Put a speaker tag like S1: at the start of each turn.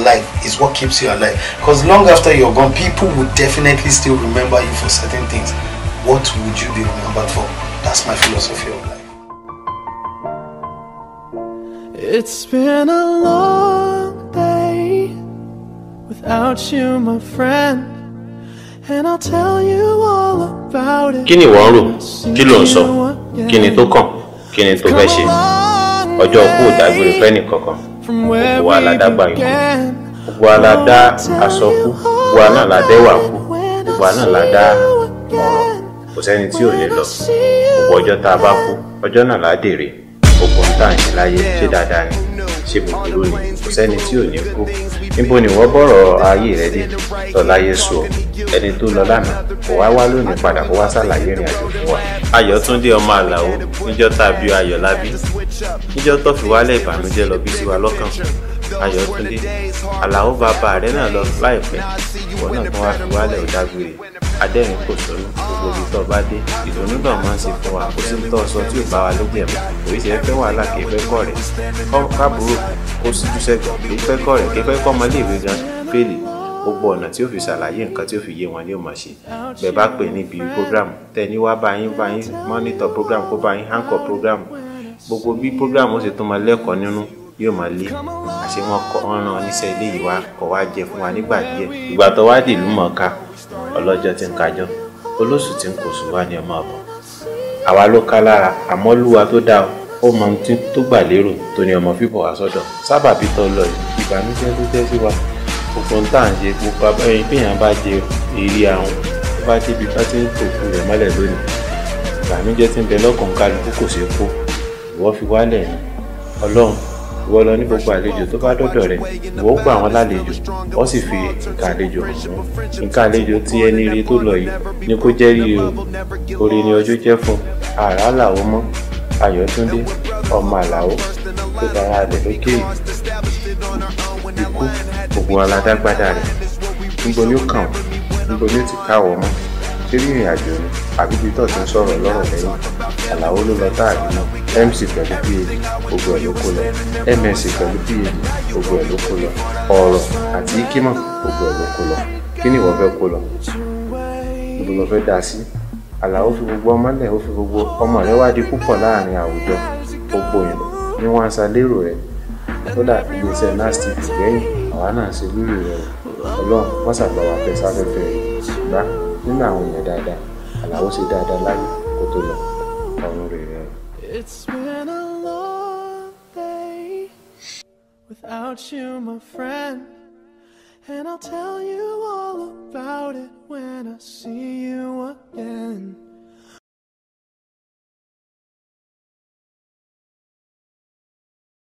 S1: life is what keeps you alive. Because long after you're gone, people will definitely still remember you for certain things. What would you be remembered for? That's my philosophy of life.
S2: It's been a long day without you, my friend, and I'll tell you all about it.
S3: Kíni wọ́n rò? Kí ló ń sọ? Kíni tó kàn? Kíni tó fẹ́ ṣe? Ọjọ́ kú ìdágbére fẹ́ni kankan. Gbogbo wa la dàgbà ikú. Gbogbo wa la dá aṣọ kú. Gbogbo wa náà la dẹ́wà kú. Gbogbo wa náà la dá ọ̀rọ̀. Kò sẹ́ni tí ò lè lọ. Gbogbo ọjọ́ tá a bá kú, ọjọ́ náà la dèrè. Gbogbo ń tà ń ṣe láyé, ṣé dáadáa ni? Ṣé búburú ni? Kò sẹ́ni tí ò ní kú. Níbo ni wọ́n bọ̀rọ̀ ayé rẹ dé? Lọ́láyé sọ ẹni tó lọ lánàá kò wá lónìí padà kó wá ṣàlàyé ìrìn àjò fún wa. Ayọ̀túndé ọmọ Àlàó níjọ́ tá a bí Ayọ̀ lábí, níjọ́ tó fi wálẹ̀ ìbànújẹ́ lọ bí sí wa lọ́kàn. Ayọ̀túndé Àlàó bàbá rẹ̀ náà lọ láìpẹ́, ìwọ náà tún wá fi wálẹ̀ ọ̀dágbére. Adẹ́rìn kò sọ́nù gbogbo ibi tó bá dé, ìdùnnú náà máa ń ṣe fún wa, kò sí tó sọ tí ò bá wa lójú ẹ̀mọ́. Kò í ṣe fẹ́ wàhálà kì í fẹ́ kọ́ rẹ̀, káàbùrò kó síjú sẹ́gbọ̀n, kì í fẹ́ kọ́ rẹ̀, kì í fẹ́ kọ́ ọmọléèwé gan fèlè. Gbogbo ọ̀nà tí ó fi ṣàlàyé nǹkan tí ó fi yé wọn ni ó máa ṣe. Bẹ́ẹ̀ bá pè níbi program tẹ́ni wá bá yín monitor program kó bá yín anchor program. Gbogbo bí program ó ṣe tó máa lẹ́kọ̀ọ́ nínú yóò máa lé. Àṣé wọ́n rán oníṣẹ́ ilé yìí wá kọ̀ wá jẹ fún wa nígbà díẹ̀. Ìgbà tó wá dìlú mọ̀ọ́ká, ọlọ́jọ́ tí ń kájọ́, olóṣù tí ń kóṣù wá ní ọmọ ọ̀bọ̀. Àwa ló ká lára, àmọ́ Olúwa tó dá ó mọ ohun tó gbà lérò tó ní ọmọ fífọ̀ wá sọ́dọ̀. Sábàbí tó lọ ìbànújẹ́ ló jẹ́ sí wa. Gbogbo ń tà ń ṣe gbogbo abẹ́yìn péyàn bá jẹ èrè àwọn tó bá débi bá ti ń tòkù rẹ̀ mọ́lẹ̀ lónìí. Ìbànújẹ́ tí ń bẹ lọ́kàn kálukú kò ṣeé kó. Ìwọ fi wálẹ̀ ni. Ọlọ́run ìwọ lọ ní gbogbo àlejò tó bá dọ́dọ̀ rẹ̀, ìwọ gbà wọ́n lálejò, wọ́n sì fi nǹkan àlejò hàn wọ́n. Nǹkan àlejò tí ẹni rí tó lọ yìí ni kó jẹ́ rí o. Oore ni ọjọ́ jẹ́ fún àrà Àlàó mọ́ Ayọ̀túndé ọmọ Àlàó tó dára rẹ̀ lókè ikú. Gbogbo aládágbádá rẹ̀ níbo ni ó kàn wọ́n, níbo ni ó ti káwọ́ mọ́. Ṣé rí ìrìn àjò ni àbí bí tó ti ń sọ̀rọ̀ lọ́rọ̀ lẹ́yìn? Àlàó ló lọ táàrí náà, MC pẹ̀lú PhD gbogbo ẹ̀ ló kó lọ, MSc pẹ̀lú PhD gbogbo ẹ̀ ló kó lọ, ọ̀rọ̀ àti ikímọ̀ gbogbo ẹ̀ ló kó lọ. Kí ni ìwọ fẹ́ kó lọ? Níbo lo fẹ́ dá sí? Àlàó fi gbogbo ọmọlẹ̀, ó fi gbogbo ọmọ rẹ̀ wá di púpọ̀ láàrin àwùjọ. Gbogbo yẹn ni wọ́n á sa lérò rẹ̀. Kódà ìgbésẹ̀ NasTv lẹ́yìn àwa náà ṣe lórí rẹ̀. Ọlọ́run wọ́n ṣàgbà wá fẹ́ sáfẹ́fẹ́ rẹ̀. Ṣùgbọ́n nínú àwọn èèyàn dáadáa, Àlàó ṣe dáadáa láyé kó tó lọ ọ̀run rẹ̀ rẹ̀.
S2: It's been a long day without you, my friend, and I'll tell you all about it when I see